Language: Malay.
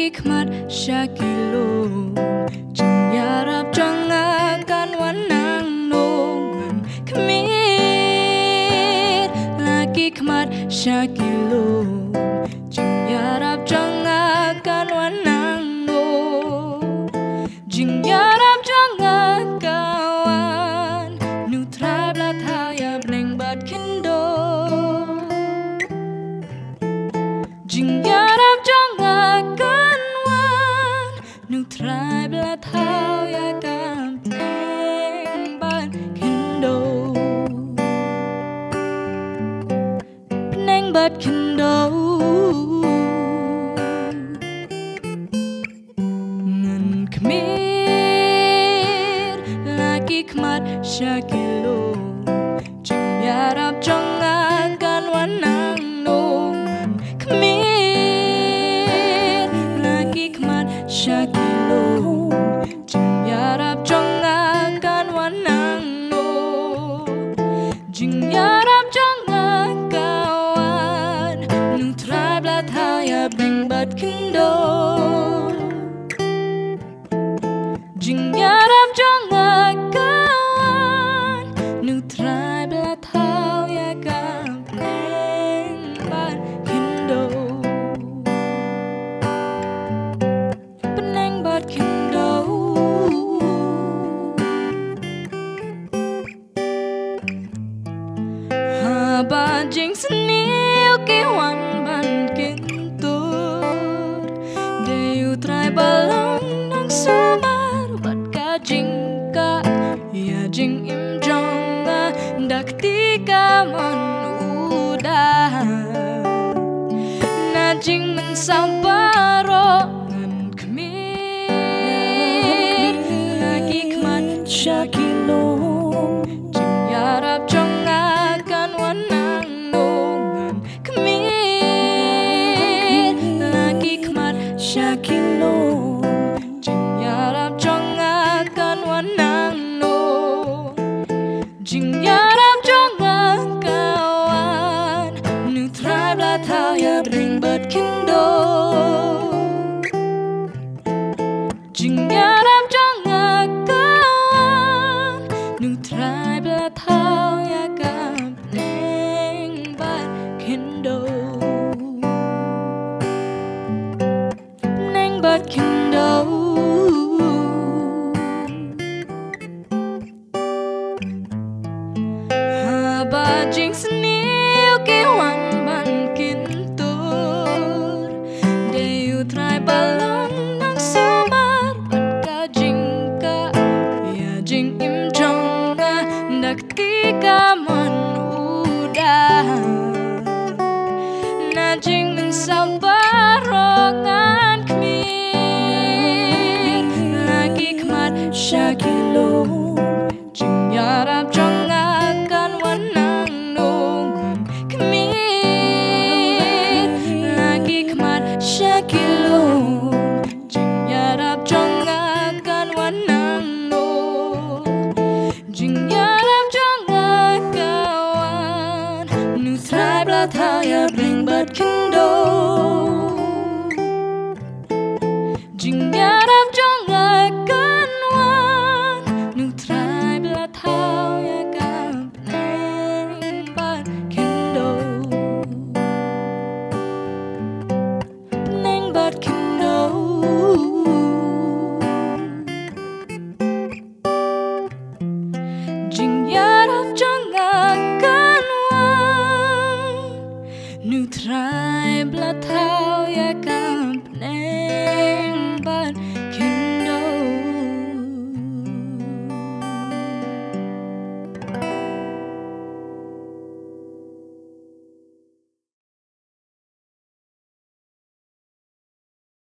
hikmat syakilo Janyarap jangakan wanang nongan Kemit lagi hikmat syakilo Janyarap jangakan wanang no Janyarap jangakan Nutra blataya bneng bat kindo Janyarap jangakan wan Nutra blataya kan bneng bat kindo Bneng bat kindo Hikmat syakilo Janyarap jangakan wanang nongan Kemit lagi hikmat syakilo Janyarap jangakan wanang no Janyarap jangakan Nutra blataya bneng bat kindo Janyarap jangakan Nutra blataya kan bneng bat kindo Bneng bat kindo Haba jing seniu kewan ban kintur Deyu trai balong nang sumar bat kajingka Ya jing im jonga dak tika man udah Na jing mensabaro ngan kemit lagi hikmat syakilo Janyarap jangakan wanang nongan Kemit lagi hikmat syakilo Janyarap jangakan wanang no Janyarap jangakan Nutra blataya bneng bat kindo Janyarap jangakan Nutra blataya kan bneng bat kindo Bneng bat kindo Haba jing seniu kewan ban kintur Deyu trai balong nang sumar bat kajingka Ya jing im jonga dak tika man udah Na jing mensabaro ngan kemit lagi hikmat syakilo Janyarap jangakan wanang nongan Kemit lagi hikmat syakilo Janyarap jangakan wanang no Janyarap jangakan Nutra blataya bneng bat kindo Janyarap jangakan wan Nutra blataya kan bneng bat kindo Bneng bat kindo Janyarap jangakan wan Nutra blataya